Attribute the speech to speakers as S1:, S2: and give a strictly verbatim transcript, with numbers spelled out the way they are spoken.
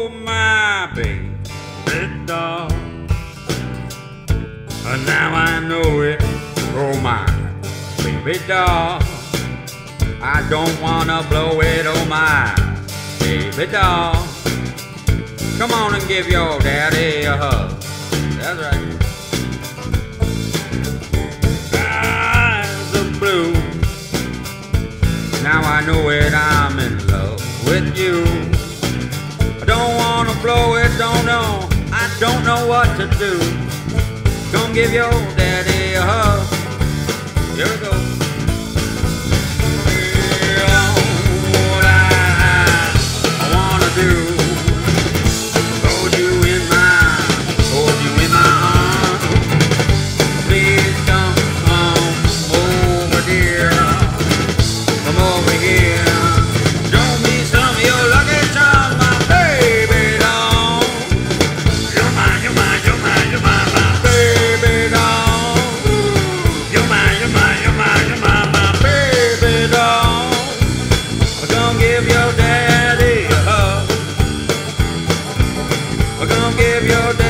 S1: my baby doll. And now I know it, oh my baby doll. I don't wanna blow it, oh my baby doll. Come on and give your daddy a hug. That's right. Eyes of blue. Now I know it, I'm in love with you. I don't wanna blow it, don't know, I don't know what to do. Come give your daddy a hug. Here we go. Yeah, what I, I wanna do, hold you in my, hold you in my arms. Please come home over, dear. Come over here. Show me some of your lucky charms, my baby doll. You're mine, you're mine, you're mine, you're mine, my baby doll. You're mine, you're mine, you're mine, you're mine, my baby doll. Come give your daddy a hug. Come give your daddy